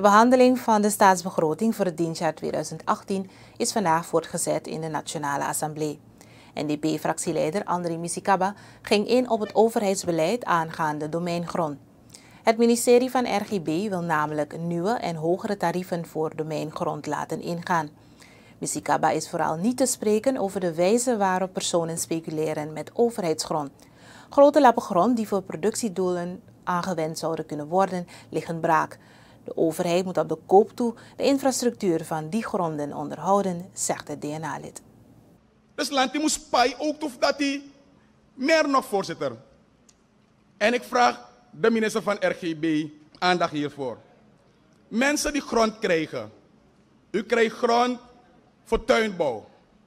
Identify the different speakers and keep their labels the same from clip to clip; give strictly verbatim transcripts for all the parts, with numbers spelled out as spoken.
Speaker 1: behandeling van de staatsbegroting voor het dienstjaar tweeduizend achttien is vandaag voortgezet in de Nationale Assemblée. N D P-fractieleider André Misikaba ging in op het overheidsbeleid aangaande domeingrond. Het ministerie van R G B wil namelijk nieuwe en hogere tarieven voor domeingrond laten ingaan. Misikaba is vooral niet te spreken over de wijze waarop personen speculeren met overheidsgrond. Grote lappen grond die voor productiedoelen aangewend zouden kunnen worden, liggen braak. De overheid moet op de koop toe de infrastructuur van die gronden onderhouden, zegt het D N A-lid.
Speaker 2: Dus land die moet spij ook of dat hij meer nog, voorzitter. En ik vraag de minister van R G B aandacht hiervoor. Mensen die grond krijgen. U krijgt grond voor tuinbouw.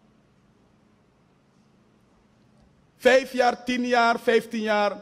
Speaker 2: Vijf jaar, tien jaar, vijftien jaar.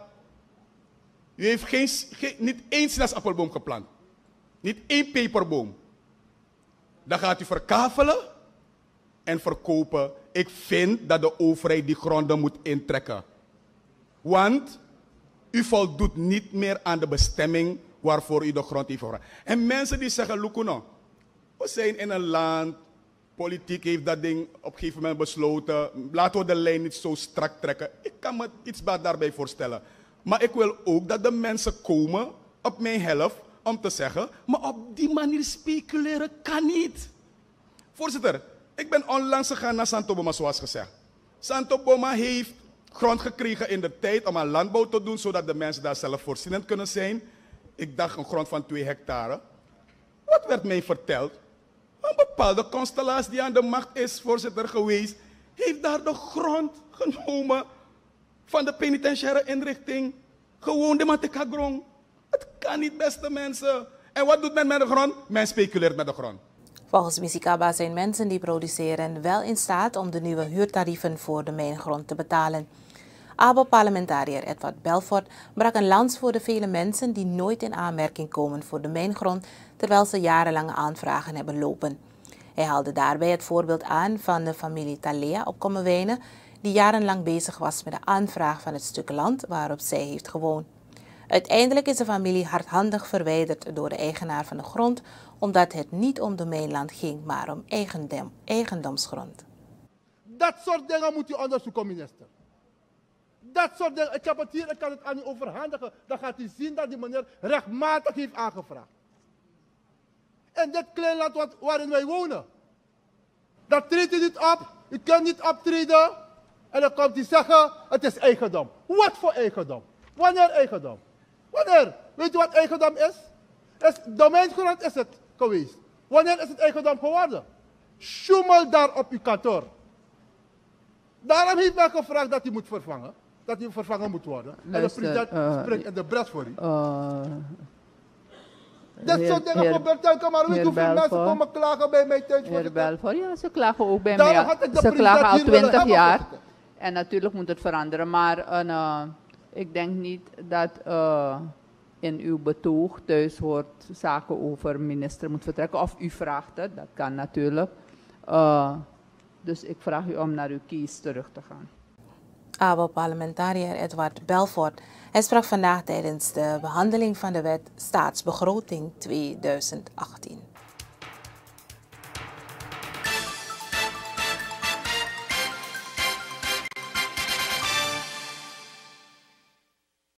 Speaker 2: U heeft geen, geen, niet één sinaasappelboom geplant. Niet één peperboom. Dan gaat u verkavelen en verkopen. Ik vind dat de overheid die gronden moet intrekken. Want u voldoet niet meer aan de bestemming waarvoor u de grond heeft gevraagd. En mensen die zeggen, Lukuno, we zijn in een land, politiek heeft dat ding op een gegeven moment besloten, laten we de lijn niet zo strak trekken. Ik kan me iets daarbij voorstellen. Maar ik wil ook dat de mensen komen op mijn helft om te zeggen, maar op die manier speculeren kan niet. Voorzitter, ik ben onlangs gegaan naar Santo Boma, zoals gezegd. Santo Boma heeft grond gekregen in de tijd om aan landbouw te doen, zodat de mensen daar zelfvoorzienend kunnen zijn. Ik dacht een grond van twee hectare. Wat werd mij verteld? Een bepaalde constellatie die aan de macht is, voorzitter, geweest, heeft daar de grond genomen van de penitentiaire inrichting. Gewoon de Matekagrong. Het kan niet, beste mensen. En wat doet men met de grond? Men speculeert met de grond.
Speaker 1: Volgens Misikaba zijn mensen die produceren wel in staat om de nieuwe huurtarieven voor de mijngrond te betalen. A B O-parlementariër Edward Belfort brak een lans voor de vele mensen die nooit in aanmerking komen voor de mijngrond, terwijl ze jarenlange aanvragen hebben lopen. Hij haalde daarbij het voorbeeld aan van de familie Talea op Kommerwijnen, die jarenlang bezig was met de aanvraag van het stuk land waarop zij heeft gewoond. Uiteindelijk is de familie hardhandig verwijderd door de eigenaar van de grond, omdat het niet om domeinland ging, maar om eigendom, eigendomsgrond.
Speaker 3: Dat soort dingen moet u onderzoeken, minister. Dat soort dingen, ik heb het hier, ik kan het aan u overhandigen. Dan gaat u zien dat die meneer rechtmatig heeft aangevraagd. En dit klein land wat, waarin wij wonen, dat treedt u niet op, u kunt niet optreden. En dan komt u zeggen, het is eigendom. Wat voor eigendom? Wanneer eigendom? Wanneer? Weet u wat eigendom is? is domeingrond is het geweest. Wanneer is het eigendom geworden? Sjoemel daar op uw kantoor. Daarom heeft men gevraagd dat hij moet vervangen. Dat hij vervangen moet worden. Luister, en de president uh, spreekt in de bres voor u. Uh, dat soort dingen gebeurt telkens, maar weet hoeveel mensen komen klagen bij mij thuis.
Speaker 4: Meneer Belfort, ja, ze klagen ook bij mij. Ze klagen al twintig jaar. En natuurlijk moet het veranderen, maar een, uh, ik denk niet dat uh, in uw betoog thuis hoort zaken over minister moet vertrekken. Of u vraagt het, dat kan natuurlijk. Uh, dus ik vraag u om naar uw kies terug te gaan.
Speaker 1: A B O-parlementariër Edward Belfort. Hij sprak vandaag tijdens de behandeling van de wet Staatsbegroting tweeduizend achttien.